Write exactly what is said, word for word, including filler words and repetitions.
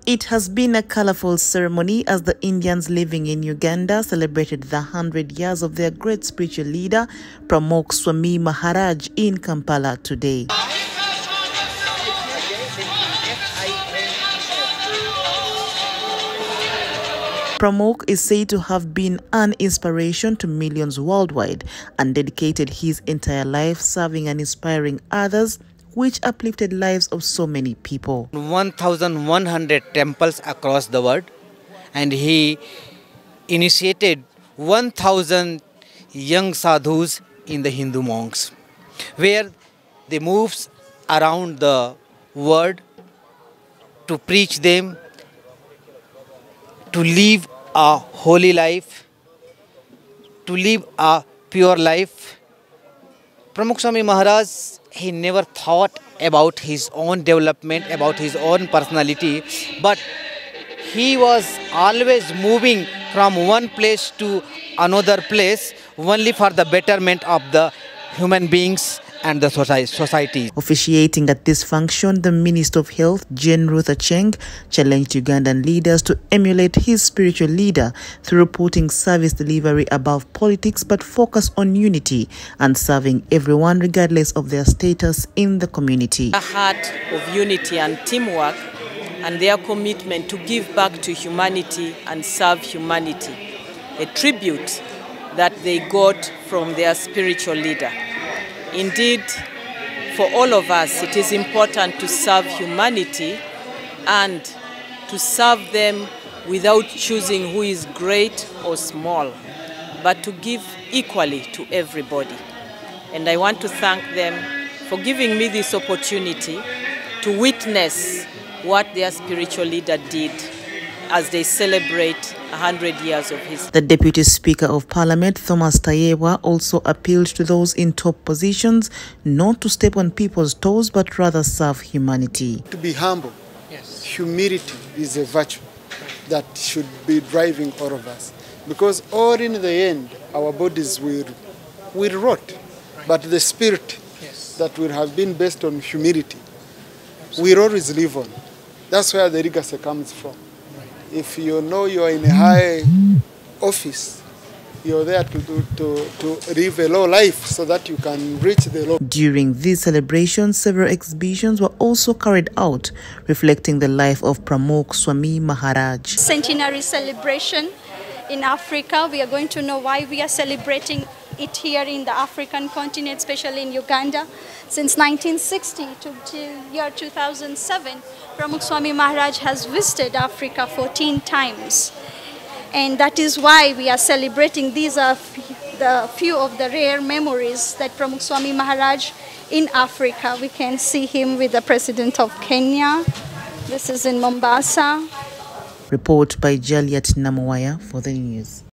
It has been a colorful ceremony as the Indians living in Uganda celebrated the one hundred years of their great spiritual leader, Pramuk Swami Maharaj, in Kampala today. Pramuk is said to have been an inspiration to millions worldwide and dedicated his entire life serving and inspiring others, which uplifted lives of so many people. one thousand one hundred temples across the world, and he initiated one thousand young sadhus in the Hindu monks, where they moves around the world to preach them, to live a holy life, to live a pure life. Pramuk Swami Maharaj, he never thought about his own development, about his own personality, but he was always moving from one place to another place only for the betterment of the human beings and the society. Officiating at this function, the Minister of Health, Jane Ruth Acheng, challenged Ugandan leaders to emulate his spiritual leader through putting service delivery above politics but focus on unity and serving everyone regardless of their status in the community. A heart of unity and teamwork, and their commitment to give back to humanity and serve humanity, a tribute that they got from their spiritual leader. Indeed, for all of us, it is important to serve humanity and to serve them without choosing who is great or small, but to give equally to everybody. And I want to thank them for giving me this opportunity to witness what their spiritual leader did as they celebrate one hundred years of his. The Deputy Speaker of Parliament, Thomas Tayewa, also appealed to those in top positions not to step on people's toes but rather serve humanity. To be humble, yes. Humility is a virtue that should be driving all of us. Because all in the end, our bodies will, will rot. Right. But the spirit yes. that will have been based on humility will always live on. That's where the legacy comes from. If you know you're in a high office, you're there to, to, to, to live a low life so that you can reach the low. During these celebrations, several exhibitions were also carried out, reflecting the life of Pramuk Swami Maharaj. Centenary celebration in Africa. We are going to know why we are celebrating it here in the African continent, especially in Uganda. Since nineteen sixty to the year two thousand seven, Pramuk Swami Maharaj has visited Africa fourteen times. And that is why we are celebrating. These are the few of the rare memories that Pramuk Swami Maharaj in Africa. We can see him with the President of Kenya. This is in Mombasa. Report by Jaliat Namawaya for the news.